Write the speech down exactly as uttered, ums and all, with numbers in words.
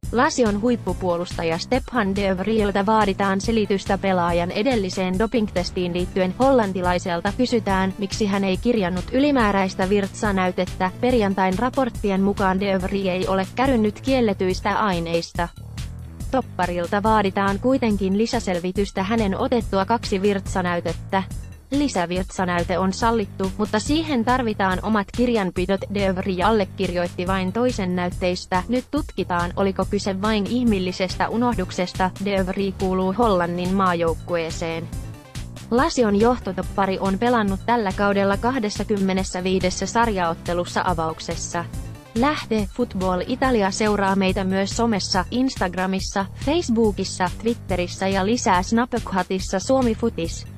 Lasion huippupuolustaja Stefan de Vrijltä vaaditaan selitystä pelaajan edelliseen dopingtestiin liittyen. Hollantilaiselta kysytään, miksi hän ei kirjannut ylimääräistä virtsanäytettä. Perjantain raporttien mukaan de Vries ei ole kärynnyt kielletyistä aineista. Topparilta vaaditaan kuitenkin lisäselvitystä hänen otettua kaksi virtsanäytettä. Lisävirtsanäyte on sallittu, mutta siihen tarvitaan omat kirjanpidot. De Vries allekirjoitti vain toisen näytteistä. Nyt tutkitaan, oliko kyse vain ihmillisestä unohduksesta. De Vries kuuluu Hollannin maajoukkueeseen. Lasion johtotoppari on pelannut tällä kaudella kaksikymmentäviisi sarjaottelussa avauksessa. Lähde Football Italia seuraa meitä myös somessa, Instagramissa, Facebookissa, Twitterissä ja lisää Snapchatissa Suomi Footies.